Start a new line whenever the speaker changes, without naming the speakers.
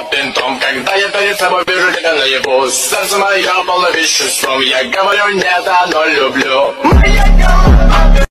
бинтом. Когда я перед собой вижу тебя наяву, сердце мое полно веществом. Я говорю нет, оно люблю. Моя голова